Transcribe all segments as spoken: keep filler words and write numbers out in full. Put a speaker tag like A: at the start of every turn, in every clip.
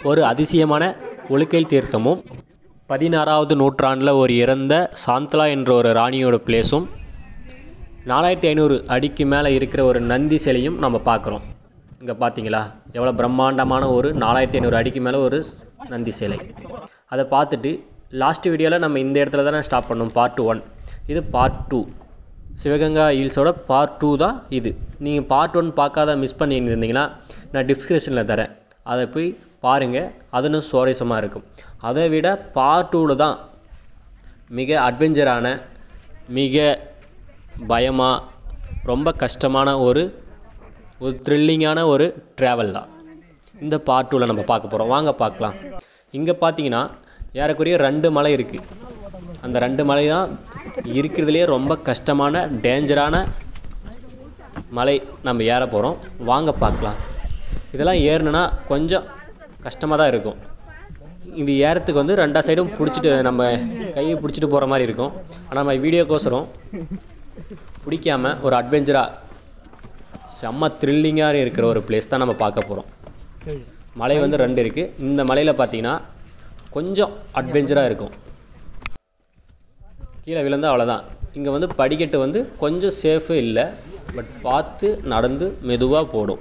A: ஒரு அதிசயமான ஒலுக்கல் தீர்த்தமும் பதினாறாவது நூற்றாண்டில் ஒரு இறந்த சாந்தலா என்ற ஒரு ராணியோட பிளேஸும் நாலாயிரத்தி ஐநூறு அடிக்கு மேலே இருக்கிற ஒரு நந்தி சிலையும் நம்ம பார்க்குறோம். இங்கே பார்த்தீங்களா எவ்வளோ பிரம்மாண்டமான ஒரு நாலாயிரத்தி ஐநூறு அடிக்கு மேலே ஒரு நந்தி சிலை. அதை பார்த்துட்டு லாஸ்ட் வீடியோவில் நம்ம இந்த இடத்துல தானே ஸ்டாப் பண்ணோம், பார்ட் ஒன். இது பார்ட் டூ, சிவகங்கா ஹில்ஸோட பார்ட் டூ தான் இது. நீங்கள் பார்ட் ஒன் பார்க்காத மிஸ் பண்ணிட்டு இருந்தீங்கன்னா நான் டிஸ்கிரிப்ஷனில் தரேன், அதை போய் பாருங்கள். அதுன்னு சுவாரஸ்யமாக இருக்கும். அதை விட பார்ட் டூவில் தான் மிக அட்வென்ச்சரான, மிக பயமாக, ரொம்ப கஷ்டமான ஒரு ஒரு த்ரில்லிங்கான ஒரு ட்ராவல் தான் இந்த பார்ட் டூவில் நம்ம பார்க்க போகிறோம். வாங்க பார்க்கலாம். இங்கே பார்த்தீங்கன்னா ஏறக்குறைய ரெண்டு மலை இருக்குது. அந்த ரெண்டு மலை தான் இருக்கிறதுலே ரொம்ப கஷ்டமான டேஞ்சரான மலை நம்ம ஏற போகிறோம். வாங்க பார்க்கலாம். இதெல்லாம் ஏறணுன்னா கொஞ்சம் கஷ்டமாக தான் இருக்கும். இது ஏறத்துக்கு வந்து ரெண்டா சைடும் பிடிச்சிட்டு நம்ம கையை பிடிச்சிட்டு போகிற மாதிரி இருக்கும். ஆனால் நம்ம வீடியோக்கோசரம் பிடிக்காமல் ஒரு அட்வென்ச்சராக செம்ம த்ரில்லிங்காக இருக்கிற ஒரு பிளேஸ் தான் நம்ம பார்க்க போகிறோம். மலை வந்து ரெண்டு இருக்குது. இந்த மலையில் பார்த்தீங்கன்னா கொஞ்சம் அட்வென்ச்சராக இருக்கும். கீழே விழுந்து அவ்வளோதான். இங்கே வந்து படிக்கட்டு வந்து கொஞ்சம் சேஃபு இல்லை, பட் பார்த்து நடந்து மெதுவாக போடும்.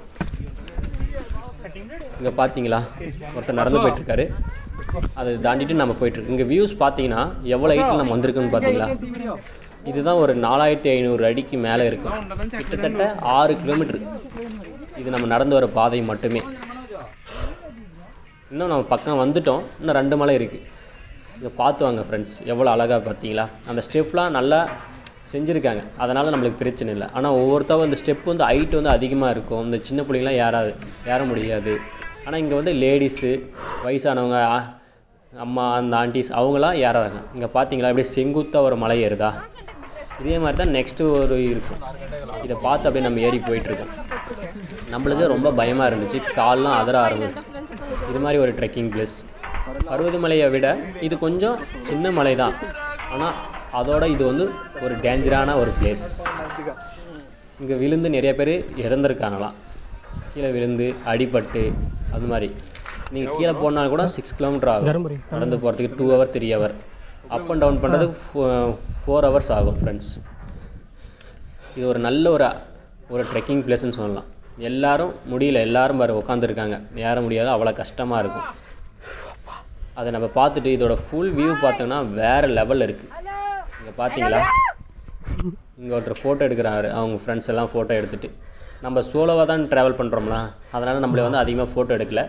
A: இங்கே பார்த்தீங்களா ஒருத்தர் நடந்து போயிட்டுருக்காரு, அதை தாண்டிட்டு நம்ம போயிட்டுருக்கு. இங்கே வியூஸ் பார்த்தீங்கன்னா எவ்வளோ ஹைட்டில் நம்ம வந்திருக்குன்னு பார்த்தீங்களா. இதுதான் ஒரு நாலாயிரத்தி ஐநூறு அடிக்கு மேலே இருக்கும். கிட்டத்தட்ட ஆறு கிலோமீட்ரு இது நம்ம நடந்து வர பாதை மட்டுமே. இன்னும் நம்ம பக்கம் வந்துட்டோம், இன்னும் ரெண்டு மலை இருக்குது. இங்கே பார்த்து வாங்க ஃப்ரெண்ட்ஸ், எவ்வளோ அழகாக பார்த்தீங்களா. அந்த ஸ்டெப்லாம் நல்லா செஞ்சுருக்காங்க, அதனால் நம்மளுக்கு பிரச்சனை இல்லை. ஆனால் ஒவ்வொருத்தவங்க இந்த ஸ்டெப் வந்து ஹைட் வந்து அதிகமாக இருக்கும். இந்த சின்ன பிள்ளைங்களாம் ஏறாது, ஏற முடியாது. ஆனால் இங்கே வந்து லேடிஸு, வயசானவங்க, அம்மா, அந்த ஆண்டிஸ் அவங்களாம் ஏறாங்க. இங்கே பார்த்தீங்களா அப்படியே செங்குத்தாக ஒரு மலை ஏறுதா. இதே மாதிரி தான் நெக்ஸ்ட்டு ஒரு இருக்கும். இதை பார்த்து அப்படியே நம்ம ஏறி போயிட்டுருக்கோம். நம்மளுக்கு ரொம்ப பயமாக இருந்துச்சு, கால்லாம் அதர ஆரம்பிச்சு. இது மாதிரி ஒரு ட்ரெக்கிங் பிளேஸ். பருவதமலையை விட இது கொஞ்சம் சின்ன மலை தான், ஆனால் அதோட இது வந்து ஒரு டேஞ்சரான ஒரு பிளேஸ். இங்கே விழுந்து நிறைய பேர் இறந்துருக்காங்களாம். கீழே விழுந்து அடிபட்டு அது மாதிரி. நீங்கள் கீழே போனாலும் கூட சிக்ஸ் கிலோமீட்டர் ஆகும் நடந்து போகிறதுக்கு. Two hour three hour up and down பண்ணுறதுக்கு ஃபோர் ஹவர்ஸ் ஆகும் ஃப்ரெண்ட்ஸ். இது ஒரு நல்ல ஒரு ஒரு ட்ரெக்கிங் பிளேஸ்ன்னு சொல்லலாம். எல்லோரும் முடியல, எல்லோரும் பாரு உட்காந்துருக்காங்க, ஏற முடியாது, அவ்வளோ கஷ்டமாக இருக்கும். அதை நம்ம பார்த்துட்டு இதோட ஃபுல் வியூ பார்த்தோம்னா வேறு லெவலில் இருக்குது. இங்கே பார்த்தீங்களா இங்கே ஒருத்தர் ஃபோட்டோ எடுக்கிறாரு, அவங்க ஃப்ரெண்ட்ஸ் எல்லாம் ஃபோட்டோ எடுத்துகிட்டு. நம்ம சோலோவாக தான் ட்ராவல் பண்ணுறோம்னா, அதனால் நம்மளை வந்து அதிகமாக ஃபோட்டோ எடுக்கலை.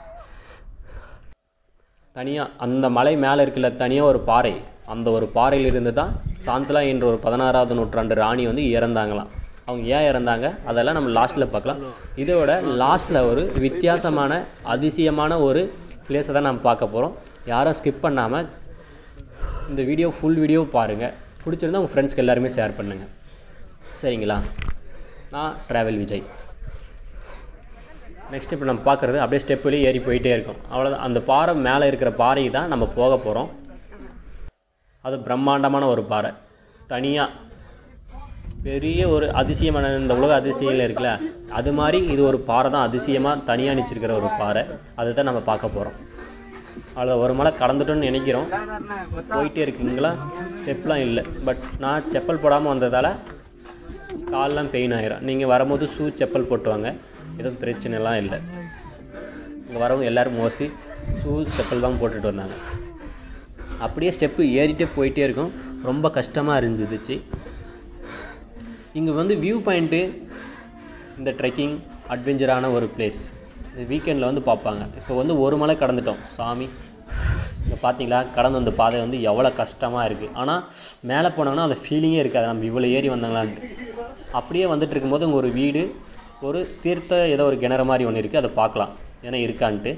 A: தனியாக அந்த மலை மேலே இருக்குல்ல, தனியாக ஒரு பாறை, அந்த ஒரு பாறையிலிருந்து தான் சாந்தலா என்ற ஒரு பதினாறாவது நூற்றாண்டு ராணி வந்து இறந்தாங்களாம். அவங்க ஏன் இறந்தாங்க அதெல்லாம் நம்ம லாஸ்ட்டில் பார்க்கலாம். இதோட லாஸ்ட்டில் ஒரு வித்தியாசமான அதிசயமான ஒரு பிளேஸை தான் நம்ம பார்க்க போகிறோம். யாரும் ஸ்கிப் பண்ணாமல் இந்த வீடியோ ஃபுல் வீடியோ பாருங்கள். பிடிச்சிருந்தா உங்கள் ஃப்ரெண்ட்ஸ்க்கு எல்லாருமே ஷேர் பண்ணுங்கள், சரிங்களா. நான் ட்ராவல் விஜய். நெக்ஸ்ட் இப்போ நம்ம பார்க்குறது அப்படியே ஸ்டெப் வெளியே ஏறி போயிட்டே இருக்கும், அவ்வளோதான். அந்த பாறை மேலே இருக்கிற பாறை தான் நம்ம போக போகிறோம். அது பிரம்மாண்டமான ஒரு பாறை, தனியாக பெரிய ஒரு அதிசயமான, இந்த உலக அதிசயங்கள் இருக்குல்ல, அது மாதிரி இது ஒரு பாறை தான் அதிசயமாக தனியாக நிச்சிருக்கிற ஒரு பாறை. அதுதான் நம்ம பார்க்க போகிறோம். அவ்வளோ ஒரு மலை கடந்துட்டோன்னு நினைக்கிறோம். போயிட்டே இருக்குங்களா, ஸ்டெப்லாம் இல்லை. பட் நான் செப்பல் போடாமல் வந்ததால் கால்லாம் பெயின் ஆகிரும். நீங்கள் வரும்போது ஷூ செப்பல் போட்டுவாங்க, எதுவும் பிரச்சனைலாம் இல்லை. இங்கே வரவங்க எல்லோரும் மோஸ்ட்லி ஷூ செப்பல் தான் போட்டுட்டு வந்தாங்க. அப்படியே ஸ்டெப்பு ஏறிட்டே போயிட்டே இருக்கும். ரொம்ப கஷ்டமாக இருந்துச்சு. இங்கே வந்து வியூ பாயிண்ட்டு, இந்த ட்ரெக்கிங் அட்வென்ச்சரான ஒரு பிளேஸ். இந்த வீக்கெண்டில் வந்து பார்ப்பாங்க. இப்போ வந்து ஒரு மலை கடந்துட்டோம் சாமி. இங்கே பார்த்தீங்களா கடந்து வந்த பாதை வந்து எவ்வளோ கஷ்டமாக இருக்குது. ஆனால் மேலே போனாங்கன்னா அந்த ஃபீலிங்கே இருக்காது, நம்ம இவ்வளோ ஏறி வந்தாங்களான்ட்டு. அப்படியே வந்துட்டு இருக்கும்போது இங்கே ஒரு வீடு, ஒரு தீர்த்த ஏதோ ஒரு கிணறு மாதிரி ஒன்று இருக்குது, அதை பார்க்கலாம் ஏன்னா இருக்கான்ட்டு.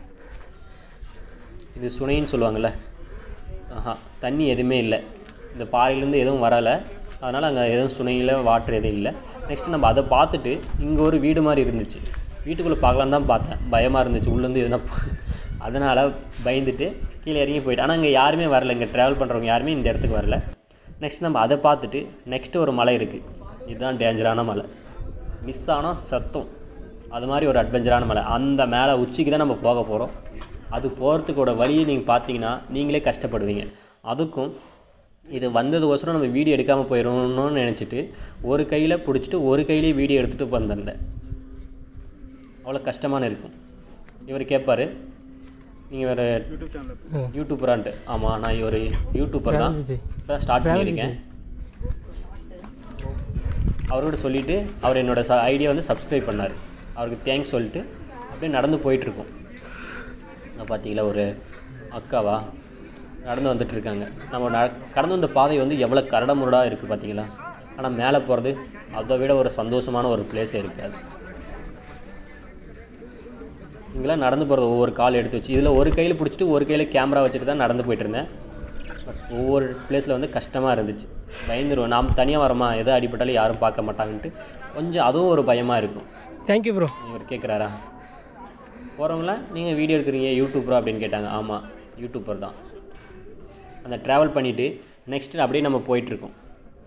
A: இது சுனைன்னு சொல்லுவாங்கள்ல, ஆஹா தண்ணி எதுவுமே இல்லை, இந்த பாறையிலேருந்து எதுவும் வரலை, அதனால் அங்கே எதுவும் சுனையில் வாட்டர் எதுவும் இல்லை. நெக்ஸ்ட்டு நம்ம அதை பார்த்துட்டு இங்கே ஒரு வீடு மாதிரி இருந்துச்சு, வீட்டுக்குள்ளே பார்க்கலான்னு தான் பார்த்தேன். பயமாக இருந்துச்சு உள்ளேருந்து எதுனா, அதனால் பயந்துட்டு கீழே இறங்கி போயிட்டு. ஆனால் இங்கே யாருமே வரல, இங்கே ட்ராவல் பண்ணுறவங்க யாருமே இந்த இடத்துக்கு வரல. நெக்ஸ்ட் நம்ம அதை பார்த்துட்டு நெக்ஸ்ட்டு ஒரு மலை இருக்குது. இதுதான் டேஞ்சரான மலை, மிஸ் ஆனால் சத்தம் அது மாதிரி ஒரு அட்வென்ச்சரான மலை. அந்த மேலே உச்சிக்கு தான் நம்ம போக போகிறோம். அது போகிறதுக்கோட வழியை நீங்கள் பார்த்தீங்கன்னா நீங்களே கஷ்டப்படுவீங்க. அதுக்கும் இது வந்ததுக்கோசரம் நம்ம வீடியோ எடுக்காமல் போயிடணும்னு நினச்சிட்டு ஒரு கையில் பிடிச்சிட்டு ஒரு கையிலேயே வீடியோ எடுத்துகிட்டு வந்திருந்தேன். அவ்வளோ கஷ்டமான இருக்கும். இவர் கேட்பார், நீங்கள் வேறு யூடியூபரான்ட்டு. ஆமாம், நான் ஒரு யூடியூபர் தான், இப்போ ஸ்டார்ட் பண்ணியிருக்கேன். அவரோட சொல்லிவிட்டு அவர் என்னோடய ச ஐடியா வந்து சப்ஸ்கிரைப் பண்ணார். அவருக்கு தேங்க்ஸ் சொல்லிட்டு அப்படியே நடந்து போயிட்டுருக்கோம். நான் பார்த்தீங்களா ஒரு அக்காவா நடந்து வந்துட்டுருக்காங்க. நம்ம ந கடந்து வந்த பாதை வந்து எவ்வளோ கரடமுரடாக இருக்குது பார்த்தீங்களா. ஆனால் மேலே போகிறது அதை விட ஒரு சந்தோஷமான ஒரு பிளேஸே இருக்காது. இங்கெல்லாம் நடந்து போகிறது ஒவ்வொரு கால் எடுத்து வச்சு இதில் ஒரு கையில் பிடிச்சிட்டு ஒரு கையில் கேமரா வச்சுட்டு தான் நடந்து போயிட்டுருந்தேன். பட் ஒவ்வொரு பிளேஸில் வந்து கஷ்டமாக இருந்துச்சு. பயந்துருவோம், நாம் தனியாக வரோமா, எதோ அடிப்பட்டாலும் யாரும் பார்க்க மாட்டாங்கன்ட்டு கொஞ்சம் அதுவும் ஒரு பயமாக இருக்கும்.
B: Thank you bro.
A: இவர் கேட்குறாரா போகிறவங்கள, நீங்கள் வீடியோ எடுக்கிறீங்க யூடியூபரா அப்படின்னு கேட்டாங்க. ஆமாம், யூடியூபர் தான். அந்த ட்ராவல் பண்ணிவிட்டு நெக்ஸ்ட்டு அப்படியே நம்ம போயிட்டுருக்கோம்.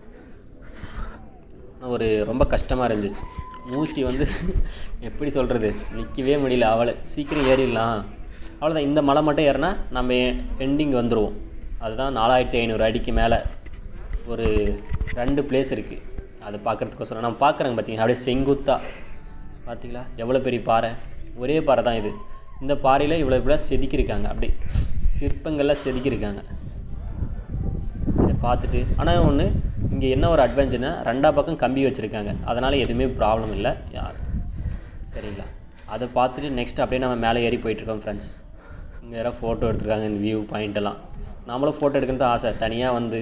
A: ஒரு ரொம்ப கஷ்டமாக இருந்துச்சு. மூசி வந்து எப்படி சொல்கிறது, நிற்கவே முடியல. அவளை சீக்கிரம் ஏறிடலாம், அவ்வளோதான். இந்த மலை மட்டும் ஏறினா நம்ம எண்டிங் வந்துடுவோம். அதுதான் நாலாயிரத்தி ஐநூறு அடிக்கு மேலே ஒரு ரெண்டு பிளேஸ் இருக்குது. அதை பார்க்குறதுக்கோசரம் நம்ம பார்க்குறாங்க பார்த்தீங்கன்னா அப்படியே செங்குத்தா பார்த்தீங்களா எவ்வளோ பெரிய பாறை. ஒரே பாறை தான் இது. இந்த பாறையில் இவ்வளோ இவ்வளோ செதுக்கியிருக்காங்க, அப்படி சிற்பங்கள்லாம் செதுக்கியிருக்காங்க. இதை பார்த்துட்டு ஆனால் ஒன்று இங்கே என்ன ஒரு அட்வென்ச்சர்னா ரெண்டா பக்கம் கம்பி வச்சுருக்காங்க, அதனால் எதுவுமே ப்ராப்ளம் இல்லை யார் சரிங்களா. அதை பார்த்துட்டு நெக்ஸ்ட் அப்படியே நம்ம மேலே ஏறி போயிட்டுருக்கோம் ஃப்ரெண்ட்ஸ். இங்கே யாராவது ஃபோட்டோ எடுத்துருக்காங்க இந்த வியூ பாயிண்ட்டெல்லாம். நம்மளும் ஃபோட்டோ எடுக்கிறது ஆசை. தனியாக வந்து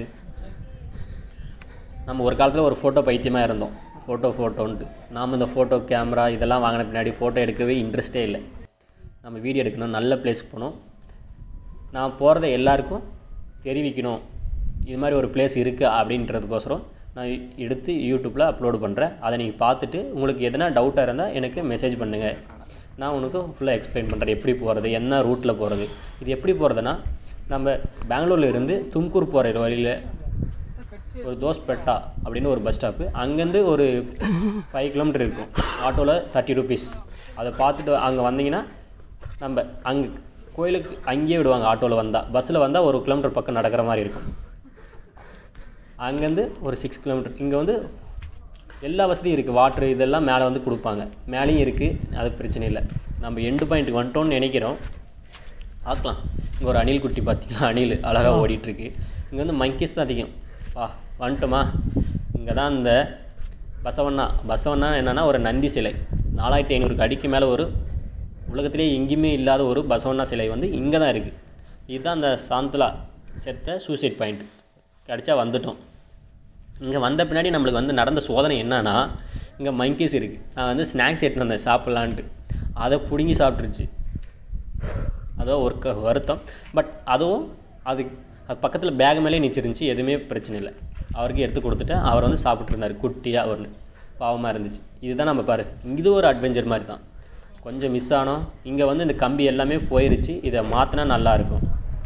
A: நம்ம ஒரு காலத்தில் ஒரு ஃபோட்டோ பைத்தியமாக இருந்தோம், ஃபோட்டோ ஃபோட்டோன்ட்டு. நாம் இந்த ஃபோட்டோ கேமரா இதெல்லாம் வாங்கின பின்னாடி ஃபோட்டோ எடுக்கவே இன்ட்ரெஸ்ட்டே இல்லை. நம்ம வீடியோ எடுக்கணும், நல்ல பிளேஸ்க்கு போகணும், நான் போகிறத எல்லாருக்கும் தெரிவிக்கணும், இது மாதிரி ஒரு பிளேஸ் இருக்குது அப்படின்றதுக்கோசரம் நான் எடுத்து யூடியூப்பில் அப்லோடு பண்ணுறேன். அதை நீங்கள் பார்த்துட்டு உங்களுக்கு எதனா டவுட்டாக இருந்தால் எனக்கு மெசேஜ் பண்ணுங்கள். நான் உனக்கு ஃபுல்லாக எக்ஸ்பிளைன் பண்ணுறேன் எப்படி போகிறது, என்ன ரூட்டில் போகிறது. இது எப்படி போகிறதுனா நம்ம பெங்களூரில் இருந்து தும்கூர் போகிற வழியில் ஒரு தோஸ்பெட்டா அப்படின்னு ஒரு பஸ் ஸ்டாப்பு, அங்கேருந்து ஒரு ஃபைவ் கிலோமீட்டர் இருக்கும். ஆட்டோவில் தேர்ட்டி ருபீஸ். அதை பார்த்துட்டு அங்கே வந்தீங்கன்னா நம்ம அங்கே கோயிலுக்கு அங்கேயே விடுவாங்க. ஆட்டோவில் வந்தால், பஸ்ஸில் வந்தால் ஒரு கிலோமீட்டர் பக்கம் நடக்கிற மாதிரி இருக்கும். அங்கேருந்து ஒரு சிக்ஸ் கிலோமீட்டர். இங்கே வந்து எல்லா வசதியும் இருக்குது. வாட்ரு இதெல்லாம் மேலே வந்து கொடுப்பாங்க, மேலேயும் இருக்குது, அது பிரச்சனை இல்லை. நம்ம எண்டு பாயிண்ட்டுக்கு வந்துட்டோம்னு நினைக்கிறோம், பார்க்கலாம். இங்கே ஒரு அணில் குட்டி பார்த்திங்கன்னா அணில் அழகாக ஓடிட்டுருக்கு. இங்கே வந்து மங்கீஸ் தான் அதிகம். வா வந்துட்டோமா. இங்கே தான் இந்த பசவண்ணா. பசவண்ணா என்னென்னா ஒரு நந்தி சிலை. நாலாயிரத்தி ஐநூறுக்கு அடிக்கு மேலே ஒரு உலகத்திலே எங்கேயுமே இல்லாத ஒரு பசவண்ணா சிலை வந்து இங்கே தான் இருக்குது. இதுதான் அந்த சாந்தலா செத்த சூசைட் பாயிண்ட். கிடச்சா வந்துட்டோம். இங்கே வந்த பின்னாடி நம்மளுக்கு வந்து நடந்த சோதனை என்னன்னா, இங்கே மங்கீஸ் இருக்குது. நான் வந்து ஸ்நாக்ஸ் எடுத்துன்னு வந்தேன் சாப்பிட்லான்ட்டு, அதை பிடுங்கி சாப்பிட்ருச்சு. அதுவும் ஒரு க வருத்தம். பட் அதுவும் அது அது பக்கத்தில் பேக் மேலே நிச்சிருந்துச்சு, எதுவுமே பிரச்சனை இல்லை. அவருக்கு எடுத்து கொடுத்துட்டேன். அவர் வந்து சாப்பிட்ருந்தார் குட்டியாக ஒன்று. பாவமாக இருந்துச்சு. இதுதான் நம்ம பாரு, இது ஒரு அட்வென்ச்சர் மாதிரி தான். கொஞ்சம் மிஸ் ஆனோம். இங்கே வந்து இந்த கம்பி எல்லாமே போயிருச்சு, இதை மாற்றினா நல்லாயிருக்கும்.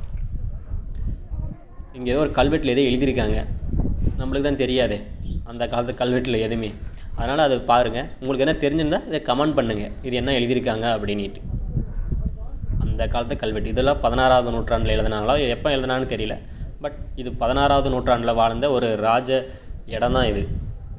A: இங்கே ஏதோ ஒரு கல்வெட்டில் எதோ எழுதியிருக்காங்க, நம்மளுக்கு தான் தெரியாதே அந்த காலத்து கல்வெட்டில் எதுவுமே. அதனால் அதை பாருங்கள். உங்களுக்கு என்ன தெரிஞ்சிருந்தால் இதை கமெண்ட் பண்ணுங்கள், இது என்ன எழுதியிருக்காங்க அப்படின்ட்டு. அந்த காலத்து கல்வெட்டு இதெல்லாம் பதினாறாவது நூற்றாண்டில் எழுதினாங்களோ எப்போ எழுதினான்னு தெரியல. பட் இது பதினாறாவது நூற்றாண்டில் வாழ்ந்த ஒரு ராஜ இடம் தான் இது.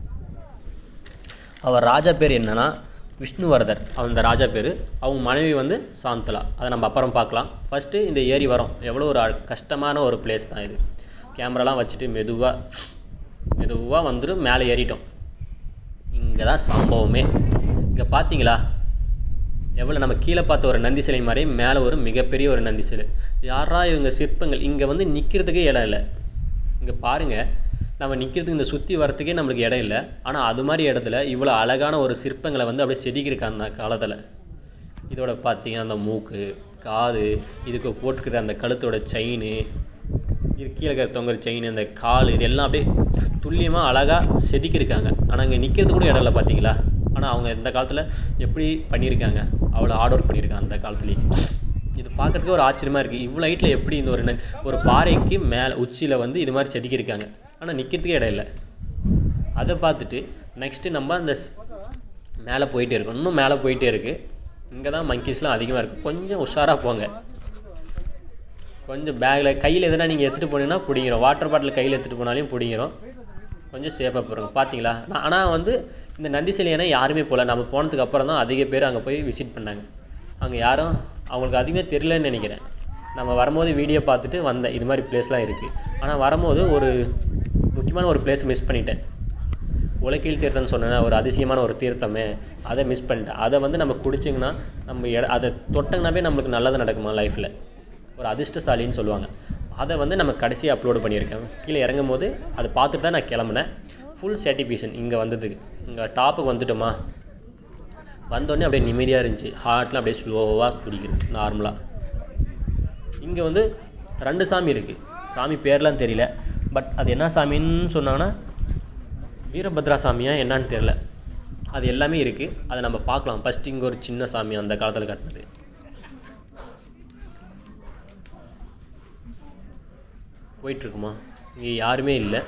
A: அவர் ராஜா பேர் என்னென்னா விஷ்ணுவர்தர். அந்த ராஜா பேர். அவங்க மனைவி வந்து சாந்தலா. அதை நம்ம அப்புறம் பார்க்கலாம். ஃபஸ்ட்டு இந்த ஏரி வரோம். எவ்வளோ ஒரு கஷ்டமான ஒரு பிளேஸ் தான் இது. கேமராலாம் வச்சுட்டு மெதுவாக மெதுவாக வந்துடும். மேலே ஏறிட்டோம். இங்கே தான் சம்பவமே. இங்கே பார்த்தீங்களா எவ்வளோ நம்ம கீழே பார்த்த ஒரு நந்தி சிலை மாதிரி மேலே ஒரு மிகப்பெரிய ஒரு நந்தி சிலை. யாரா இவங்க சிற்பங்கள். இங்கே வந்து நிற்கிறதுக்கே இடம் இல்லை. இங்கே பாருங்கள், நம்ம நிற்கிறதுக்கு இந்த சுற்றி வரத்துக்கே நம்மளுக்கு இடம் இல்லை. ஆனால் அது மாதிரி இடத்துல இவ்வளோ அழகான ஒரு சிற்பங்களை வந்து அப்படியே செதுக்கியிருக்காங்க அந்த காலத்தில். இதோட பார்த்தீங்கன்னா அந்த மூக்கு, காது, இதுக்கு போட்டுக்கிற அந்த கழுத்தோட செயின், இது கீழே இருக்கிற தொங்குற செயின், அந்த கால், இது எல்லாம் அப்படியே துல்லியமாக அழகாக செதுக்கியிருக்காங்க. ஆனால் இங்கே நிற்கிறது கூட இடம் இல்லை பார்த்தீங்களா. ஆனால் அவங்க இந்த காலத்தில் எப்படி பண்ணியிருக்காங்க, அவ்வளோ ஹார்ட் ஒர்க் பண்ணியிருக்காங்க அந்த காலத்துலேயே. இது பார்க்குறதுக்கு ஒரு ஆச்சரியமாக இருக்குது. இவ்வளோ ஹைட்டில் எப்படி இந்த ஒரு ஒரு பாறைக்கு மேலே உச்சியில் வந்து இது மாதிரி செதுக்கியிருக்காங்க. ஆனால் நிற்கிறதுக்கே இடம் இல்லை. அதை பார்த்துட்டு நெக்ஸ்ட்டு நம்ம அந்த மேலே போயிட்டே இருக்கும், இன்னும் மேலே போயிட்டே இருக்குது. இங்கே தான் மங்கீஸ்லாம் அதிகமாக இருக்குது. கொஞ்சம் உஷாராக போங்க. கொஞ்சம் பேக்கில் கையில் எதுனா நீங்கள் எடுத்துகிட்டு போனீங்கன்னா பிடிங்கிறோம். வாட்டர் பாட்டில் கையில் எடுத்துகிட்டு போனாலையும் பிடிங்கிறோம். கொஞ்சம் சேஃபாக போகிறோங்க. பார்த்தீங்களா? நான் ஆனால் வந்து இந்த நந்தி சிலையான யாருமே போகல. நம்ம போனதுக்கு அப்புறம் தான் அதிக பேர் அங்கே போய் விசிட் பண்ணாங்க. அங்கே யாரும் அவங்களுக்கு அதிகமாக தெரியலன்னு நினைக்கிறேன். நம்ம வரும்போது வீடியோ பார்த்துட்டு வந்தேன், இது மாதிரி பிளேஸ்லாம் இருக்குது. ஆனால் வரும்போது ஒரு முக்கியமான ஒரு பிளேஸ் மிஸ் பண்ணிட்டேன். உலக்கீழ் தீர்த்தம்னு சொன்னேன், ஒரு அதிசயமான ஒரு தீர்த்தமே, அதை மிஸ் பண்ணிட்டேன். அதை வந்து நம்ம குடிச்சிங்கன்னா நம்ம எட அதை தொட்டங்கனாவே நம்மளுக்கு நல்லது நடக்குமா லைஃப்பில், ஒரு அதிர்ஷ்டசாலின்னு சொல்லுவாங்க. அதை வந்து நம்ம கடைசியாக அப்லோடு பண்ணியிருக்கேன். கீழே இறங்கும் போது அதை பார்த்துட்டு தான் நான் கிளம்புனேன். ஃபுல் சாட்டிஸ்ஃபேக்ஷன் இங்கே வந்ததுக்கு. இங்கே டாப்புக்கு வந்துட்டோமா, வந்தோடனே அப்படியே நிம்மதியாக இருந்துச்சு. ஹார்ட்டில் அப்படியே ஸ்லோவாக துடிக்குது நார்மலாக. இங்கே வந்து ரெண்டு சாமி இருக்குது. சாமி பேர்லாம் தெரியல, பட் அது என்ன சாமின்னு சொன்னாங்கன்னா வீரபத்ரா சாமியா என்னான்னு தெரியல. அது எல்லாமே இருக்குது, அதை நம்ம பார்க்கலாம். ஃபஸ்ட்டு இங்கே ஒரு சின்ன சாமி அந்த காலத்தில் கட்டினது. போயிட்டுருக்குமா, இங்கே யாருமே இல்லை.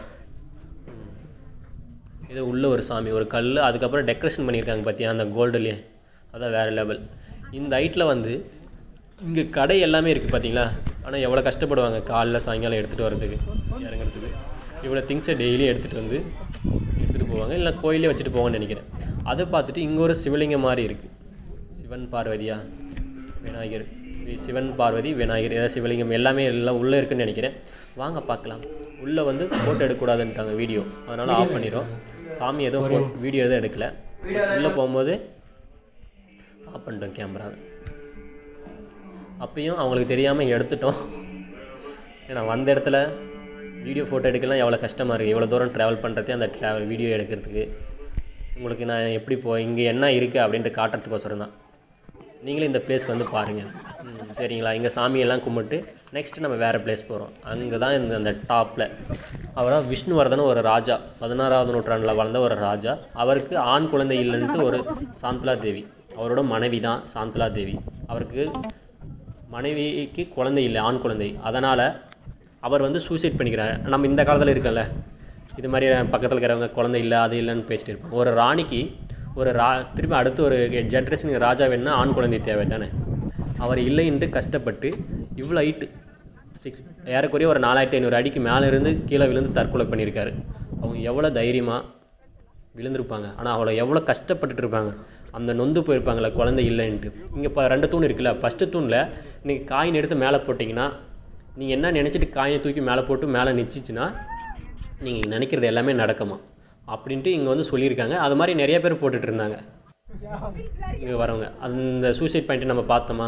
A: இது உள்ள ஒரு சாமி, ஒரு கல், அதுக்கப்புறம் டெக்கரேஷன் பண்ணியிருக்காங்க பார்த்தியா அந்த கோல்டுலேயே, அதான் வேறு லெவல். இந்த ஹைட்டில் வந்து இங்கே கடை எல்லாமே இருக்குது பார்த்தீங்களா. ஆனால் எவ்வளோ கஷ்டப்படுவாங்க காலைல சாயங்காலம் எடுத்துகிட்டு வரதுக்கு இறங்குறதுக்கு. இவ்வளோ திங்ஸை டெய்லி எடுத்துகிட்டு வந்து எடுத்துகிட்டு போவாங்க, இல்லை கோயிலே வச்சுட்டு போவாங்கன்னு நினைக்கிறேன். அதை பார்த்துட்டு இங்கே ஒரு சிவலிங்கம் மாதிரி இருக்குது. சிவன் பார்வதியா விநாயகர், சிவன் பார்வதி விநாயகர், ஏதாவது சிவலிங்கம் எல்லாமே எல்லாம் உள்ளே இருக்குதுன்னு நினைக்கிறேன். வாங்க பார்க்கலாம். உள்ளே வந்து ஃபோட்டோ எடுக்கக்கூடாதுன்ட்டாங்க வீடியோ, அதனால் ஆஃப் பண்ணிடுறோம். சாமி எதுவும் ஃபோ வீடியோ எதுவும் எடுக்கலை. உள்ளே போகும்போது ஆஃப் பண்ணிட்டோம் கேமரா. அப்பயும் அவங்களுக்கு தெரியாமல் எடுத்துட்டோம். ஏன்னா வந்த இடத்துல வீடியோ ஃபோட்டோ எடுக்கலாம் எவ்வளோ கஷ்டமாக இருக்குது. எவ்வளோ தூரம் ட்ராவல் பண்ணுறதே அந்த ட்ராவல் வீடியோ எடுக்கிறதுக்கு. உங்களுக்கு நான் எப்படி போ இங்கே என்ன இருக்குது அப்படின்ட்டு காட்டுறதுக்கோசரம் தான். நீங்களும் இந்த பிளேஸ்க்கு வந்து பாருங்கள், சரிங்களா? இங்கே சாமியெல்லாம் கும்பிட்டு நெக்ஸ்ட்டு நம்ம வேறு பிளேஸ் போகிறோம். அங்கே தான் இந்த அந்த டாப்பில் அவராக விஷ்ணுவர்தன ஒரு ராஜா, பதினாறாவது நூற்றாண்டில் வளர்ந்த ஒரு ராஜா. அவருக்கு ஆண் குழந்தை இல்லைன்ட்டு ஒரு சாந்தலா தேவி, அவரோட மனைவி தான் சாந்தலா தேவி. அவருக்கு மனைவிக்கு குழந்தை இல்லை, ஆண் குழந்தை. அதனால் அவர் வந்து சூசைட் பண்ணிக்கிறார். நம்ம இந்த காலத்தில் இருக்கல, இது மாதிரி பக்கத்தில் இருக்கிறவங்க குழந்தை இல்லை அது இல்லைன்னு பேசிட்டு இருப்போம். ஒரு ராணிக்கு ஒரு ரா திருப்பி அடுத்து ஒரு ஜென்ரேஷனுக்கு ராஜா வேணுன்னா ஆண் குழந்தை தேவை தானே. அவர் இல்லைன்ட்டு கஷ்டப்பட்டு இவ்வளோ ஹைட்டு சிக்ஸ் ஏறக்குறைய ஒரு நாலாயிரத்தி ஐநூறு அடிக்கு மேலே இருந்து கீழே விழுந்து தற்கொலை பண்ணியிருக்காரு. அவங்க எவ்வளோ தைரியமாக விழுந்திருப்பாங்க, ஆனால் அவ்வளோ எவ்வளோ கஷ்டப்பட்டுட்டு இருப்பாங்க. அந்த நொந்து போயிருப்பாங்களே குழந்தை இல்லைன்ட்டு. இங்கே இப்போ ரெண்டு தூண் இருக்குல்ல, ஃபஸ்ட்டு தூணில் நீங்கள் காயின் எடுத்து மேலே போட்டிங்கன்னா, நீங்கள் என்ன நினச்சிட்டு காயினை தூக்கி மேலே போட்டு மேலே நிச்சிச்சுன்னா நீங்கள் நினைக்கிறது எல்லாமே நடக்குமா அப்படின்ட்டு இங்கே வந்து சொல்லியிருக்காங்க. அது மாதிரி நிறைய பேர் போட்டுட்டு இருந்தாங்க இங்கே வரவங்க. அந்த சூசைட் பாயிண்ட்டு நம்ம பார்த்தோமா,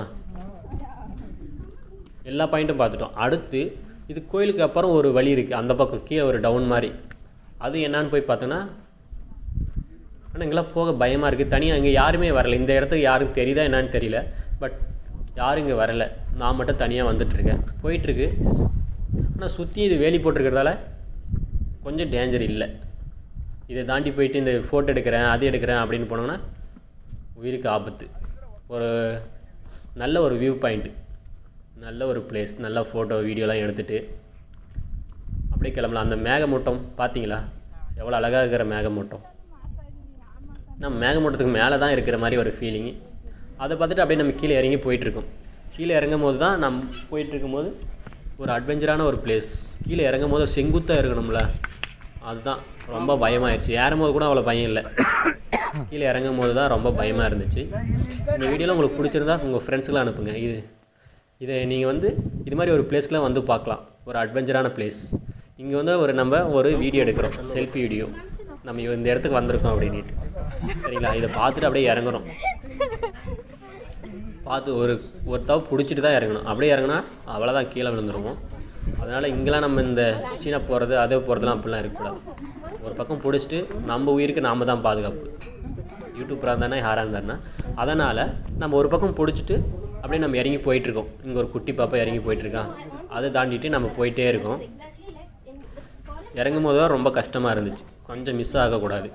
A: எல்லா பாயிண்ட்டும் பார்த்துட்டோம். அடுத்து இது கோயிலுக்கு அப்புறம் ஒரு வழி இருக்குது, அந்த பக்கம் கீழே ஒரு டவுன் மாதிரி. அது என்னான்னு போய் பார்த்தோன்னா, ஆனால் இங்கெல்லாம் போக பயமாக இருக்குது. தனியாக இங்கே யாருமே வரலை. இந்த இடத்துக்கு யாரும் தெரியுதா என்னான்னு தெரியல, பட் யாரும் இங்கே வரலை. நான் மட்டும் தனியாக வந்துட்டுருக்கேன். போயிட்டுருக்கு. ஆனால் சுற்றி இது வேலி போட்டிருக்கிறதால கொஞ்சம் டேஞ்சர் இல்லை. இதை தாண்டி போயிட்டு இந்த ஃபோட்டோ எடுக்கிறேன் அது எடுக்கிறேன் அப்படின்னு போனோங்கன்னா உயிருக்கு ஆபத்து. ஒரு நல்ல ஒரு வியூ பாயிண்ட்டு, நல்ல ஒரு பிளேஸ், நல்ல ஃபோட்டோ வீடியோலாம் எடுத்துகிட்டு அப்படியே கிளம்பலாம். அந்த மேகமூட்டம் பார்த்தீங்களா, எவ்வளோ அழகாக இருக்கிற மேகமூட்டம். நம்ம மேகமூட்டத்துக்கு மேலே தான் இருக்கிற மாதிரி ஒரு ஃபீலிங்கு. அதை பார்த்துட்டு அப்படியே நம்ம கீழே இறங்கி போயிட்டுருக்கோம். கீழே இறங்கும் போது தான் நம்ம போயிட்டுருக்கும் போது ஒரு அட்வென்ச்சரான ஒரு பிளேஸ். கீழே இறங்கும் போது செங்குத்தாக இருக்கணும்ல, அதுதான் ரொம்ப பயமாகிடுச்சு. ஏறும் போது கூட அவ்வளோ பயம் இல்லை, கீழே இறங்கும் போது தான் ரொம்ப பயமாக இருந்துச்சு. இந்த வீடியோலாம் உங்களுக்கு பிடிச்சிருந்தா உங்கள் ஃப்ரெண்ட்ஸுக்கெலாம் அனுப்புங்க. இது இதை நீங்கள் வந்து இது மாதிரி ஒரு பிளேஸ்க்கெலாம் வந்து பார்க்கலாம். ஒரு அட்வென்ச்சரான பிளேஸ். இங்கே வந்து ஒரு நம்ம ஒரு வீடியோ எடுக்கிறோம், செல்ஃபி வீடியோ. நம்ம இந்த இடத்துக்கு வந்திருக்கோம் அப்படின்ட்டு, சரிங்களா? இதை பார்த்துட்டு அப்படியே இறங்குறோம். பார்த்து ஒரு ஒரு தவ பிடிச்சிட்டு தான் இறங்கணும். அப்படியே இறங்கினா அவ்வளோதான், கீழே விழுந்துருவோம். அதனால் இங்கெல்லாம் நம்ம இந்த சீனா போகிறது அதே போகிறதுலாம் அப்படிலாம் இருக்கக்கூடாது. ஒரு பக்கம் பிடிச்சிட்டு நம்ம உயிருக்கு நாம் தான் பாதுகாப்பு. யூடியூப்பராக இருந்தானே யாராக இருந்தாருன்னா, அதனால் நம்ம ஒரு பக்கம் பிடிச்சிட்டு அப்படியே நம்ம இறங்கி போயிட்டுருக்கோம். இங்கே ஒரு குட்டி பாப்பா இறங்கி போயிட்டுருக்கான், அதை தாண்டிட்டு நம்ம போயிட்டே இருக்கோம். இறங்கும் போது தான் ரொம்ப கஷ்டமாக இருந்துச்சு, கொஞ்சம் மிஸ் ஆகக்கூடாது.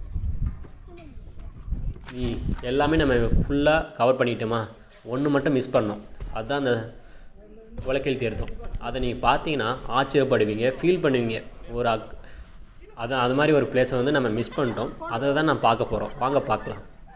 A: நீ எல்லாமே நம்ம ஃபுல்லாக கவர் பண்ணிட்டோமா, ஒன்று மட்டும் மிஸ் பண்ணோம். அதுதான் அந்த உலக்கல் தீர்த்தம். அதை நீங்கள் பார்த்தீங்கன்னா ஆச்சரியப்படுவீங்க, ஃபீல் பண்ணுவீங்க. ஒரு அக் அதான் அது மாதிரி ஒரு பிளேஸை வந்து நம்ம மிஸ் பண்ணிட்டோம். அதை தான் நான் பார்க்க போகிறோம். வாங்க பார்க்கலாம்.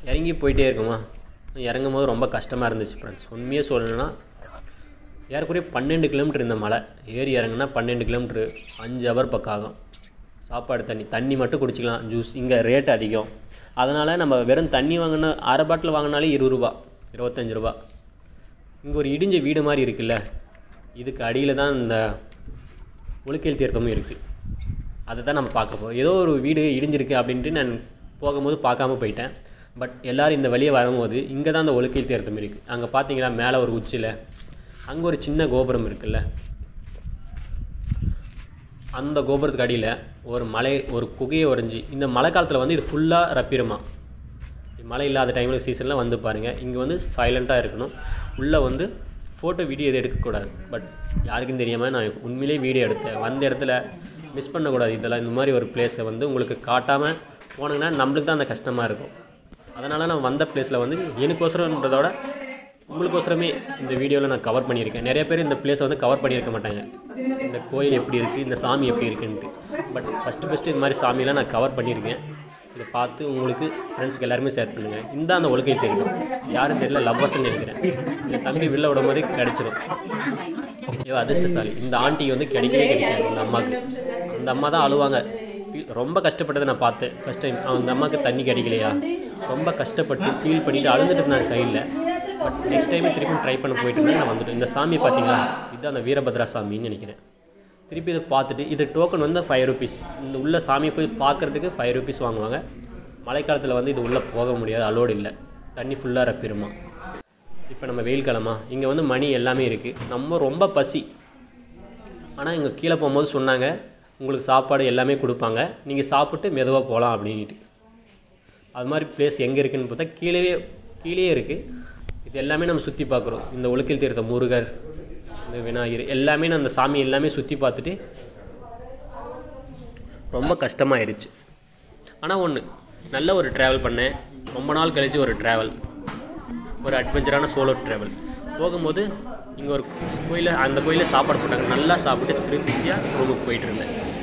A: இறங்கி போயிட்டே இருக்குமா, இறங்கும் போது ரொம்ப கஷ்டமாக இருந்துச்சு ஃப்ரெண்ட்ஸ். உண்மையாக சொல்லணும்னா ஏறக்குறைய பன்னெண்டு கிலோமீட்டர் இந்த மலை ஏறி இறங்குனா பன்னெண்டு கிலோமீட்ரு அஞ்சு ஹவர் பக்கம் ஆகும். சாப்பாடு தண்ணி தண்ணி மட்டும் குடிச்சிக்கலாம், ஜூஸ் இங்கே ரேட் அதிகம். அதனால் நம்ம வெறும் தண்ணி வாங்கினா அரை பாட்டில் வாங்கினாலே இருபது ரூபா இருபத்தஞ்சி ரூபா. இங்கே ஒரு இடிஞ்ச வீடு மாதிரி இருக்குல்ல, இதுக்கு அடியில் தான் இந்த ஒலிக்கல் தீர்த்தமும் இருக்குது. அதை தான் நம்ம பார்க்க போகிறோம். ஏதோ ஒரு வீடு இடிஞ்சிருக்கு அப்படின்ட்டு நான் போகும்போது பார்க்காம போயிட்டேன். பட் எல்லோரும் இந்த வழியை வரும்போது இங்கே தான் அந்த ஒலிக்கல் தீர்த்தம் இருக்குது. அங்கே பார்த்தீங்களா மேலே ஒரு உச்சியில் அங்கே ஒரு சின்ன கோபுரம் இருக்குல்ல, அந்த கோபுரத்துக்கு அடியில் ஒரு மலை ஒரு குகையை உறைஞ்சி இந்த மழை காலத்தில் வந்து இது ஃபுல்லாக ரப்பிடுமா. மழை இல்லாத டைமில் சீசனில் வந்து பாருங்கள். இங்கே வந்து சைலண்ட்டாக இருக்கணும். உள்ளே வந்து ஃபோட்டோ வீடியோ எதுவும் எடுக்கக்கூடாது. பட் யாருக்கும் தெரியாமல் நான் உண்மையிலே வீடியோ எடுத்தேன். வந்த இடத்துல மிஸ் பண்ணக்கூடாது. இதெல்லாம் இந்த மாதிரி ஒரு பிளேஸை வந்து உங்களுக்கு காட்டாமல் போனீங்கன்னா நம்மளுக்கு தான் அந்த கஷ்டமாக இருக்கும். அதனால் நான் வந்த பிளேஸில் வந்து எனக்கோசரன்றதோட உங்களுக்கோசரமே இந்த வீடியோவில் நான் கவர் பண்ணியிருக்கேன். நிறைய பேர் இந்த பிளேஸை வந்து கவர் பண்ணியிருக்க மாட்டாங்க, இந்த கோயில் எப்படி இருக்குது, இந்த சாமி எப்படி இருக்குன்ட்டு. பட் ஃபஸ்ட்டு ஃபஸ்ட்டு இந்த மாதிரி சாமியெல்லாம் நான் கவர் பண்ணியிருக்கேன். இதை பார்த்து உங்களுக்கு ஃப்ரெண்ட்ஸ்க்கு எல்லாருமே ஷேர் பண்ணுங்கள். இந்த அந்த ஒலிக்கல் தீர்த்தம் யாரும் தெரியல, லவ்வர்ஸ்ன்னு நினைக்கிறேன். இந்த தம்பி வெளில விடும் போதே கிடச்சிடும். ஐயோ அதிர்ஷ்டசாலி. இந்த ஆண்டி வந்து கிடைக்கவே கிடைக்காது இந்த அம்மாவுக்கு. அந்த அம்மா தான் அழுவாங்க. ரொம்ப கஷ்டப்பட்டதை நான் பார்த்தேன் ஃபஸ்ட் டைம். அந்த அம்மாவுக்கு தண்ணி கிடைக்கலையா, ரொம்ப கஷ்டப்பட்டு ஃபீல் பண்ணிவிட்டு அழுதுட்டு இருந்தாங்க சைடில். பட் நெக்ஸ்ட் டைமே திருப்பி ட்ரை பண்ண போயிட்டு இருந்தேன். நான் வந்துட்டு இந்த சாமி பார்த்தீங்களா, இதுதான் அந்த வீரபத்ரா சாமின்னு நினைக்கிறேன். திருப்பி இதை பார்த்துட்டு இது டோக்கன் வந்து ஃபைவ் ருபீஸ். இந்த உள்ள சாமியை போய் பார்க்குறதுக்கு ஃபைவ் ருபீஸ் வாங்குவாங்க. மழைக்காலத்தில் வந்து இது உள்ளே போக முடியாது, அலோடு இல்லை, தண்ணி ஃபுல்லாக ரப்பிடுமா. இப்போ நம்ம வெயில் காலமா, இங்கே வந்து மணி எல்லாமே இருக்குது. நம்ம ரொம்ப பசி. ஆனால் இங்கே கீழே போகும்போது சொன்னாங்க உங்களுக்கு சாப்பாடு எல்லாமே கொடுப்பாங்க, நீங்கள் சாப்பிட்டு மெதுவாக போகலாம் அப்படின்ட்டு. அது மாதிரி பிளேஸ் எங்கே இருக்குதுன்னு பார்த்தா கீழே கீழே இருக்குது. இது எல்லாமே நம்ம சுற்றி பார்க்குறோம். இந்த ஒலிக்கல் தீர்த்த முருகர், இந்த விநாயகர் எல்லாமே நான் அந்த சாமி எல்லாமே சுற்றி பார்த்துட்டு ரொம்ப கஷ்டமாயிருச்சு. ஆனால் ஒன்று நல்ல ஒரு ட்ராவல் பண்ணேன். ரொம்ப நாள் கழித்து ஒரு ட்ராவல், ஒரு அட்வென்ச்சரான சோலோ ட்ராவல். போகும்போது இங்கே ஒரு கோயிலில் அந்த கோயிலில் சாப்பாடு போட்டாங்க. நல்லா சாப்பிட்டு திருப்தியாக ரூமுக்கு போயிட்டு இருந்தேன்.